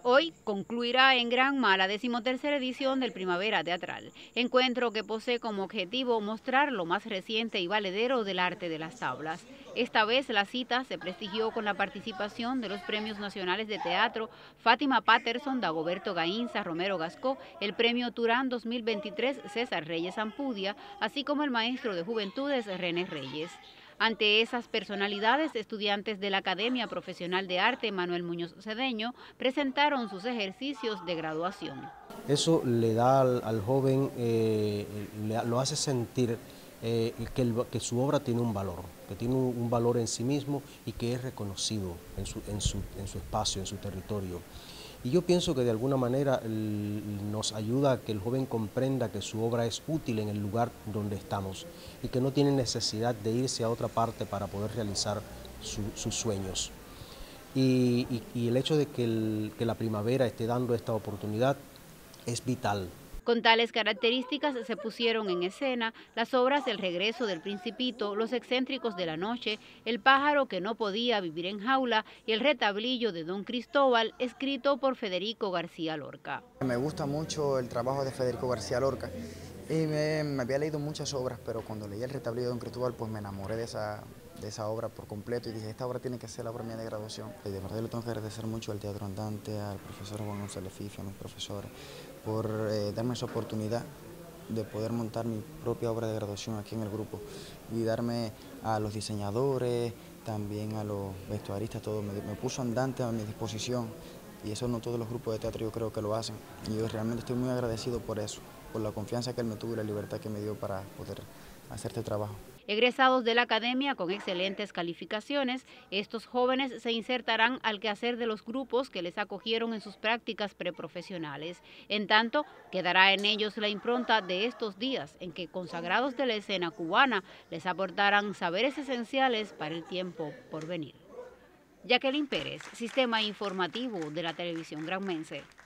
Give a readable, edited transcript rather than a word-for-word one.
Hoy concluirá en Granma la 13ª edición del Primavera Teatral, encuentro que posee como objetivo mostrar lo más reciente y valedero del arte de las tablas. Esta vez la cita se prestigió con la participación de los Premios Nacionales de Teatro Fátima Patterson, Dagoberto Gainza, Romero Gascó, el Premio Turán 2023 César Reyes Ampudia, así como el maestro de Juventudes René Reyes. Ante esas personalidades, estudiantes de la Academia Profesional de Arte Manuel Muñoz Cedeño presentaron sus ejercicios de graduación. Eso le da al joven, lo hace sentir que su obra tiene un valor, que tiene un valor en sí mismo y que es reconocido en su espacio, en su territorio. Y yo pienso que de alguna manera nos ayuda a que el joven comprenda que su obra es útil en el lugar donde estamos y que no tiene necesidad de irse a otra parte para poder realizar sus sueños. Y el hecho de que la primavera esté dando esta oportunidad es vital. Con tales características se pusieron en escena las obras El regreso del Principito, Los excéntricos de la noche, El pájaro que no podía vivir en jaula y El retablillo de Don Cristóbal, escrito por Federico García Lorca. Me gusta mucho el trabajo de Federico García Lorca y me había leído muchas obras, pero cuando leí El retablillo de Don Cristóbal pues me enamoré de esa obra por completo y dije, esta obra tiene que ser la obra mía de graduación. Y de verdad le tengo que agradecer mucho al Teatro Andante, al profesor Juan González Fifio, a mis profesores, por darme esa oportunidad de poder montar mi propia obra de graduación aquí en el grupo y darme a los diseñadores, también a los vestuaristas, todo, me puso Andante a mi disposición y eso no todos los grupos de teatro yo creo que lo hacen y yo realmente estoy muy agradecido por eso, por la confianza que él me tuvo y la libertad que me dio para poder hacer este trabajo. Egresados de la academia con excelentes calificaciones, estos jóvenes se insertarán al quehacer de los grupos que les acogieron en sus prácticas preprofesionales. En tanto, quedará en ellos la impronta de estos días en que consagrados de la escena cubana les aportarán saberes esenciales para el tiempo por venir. Jacqueline Pérez, Sistema Informativo de la Televisión Granmense.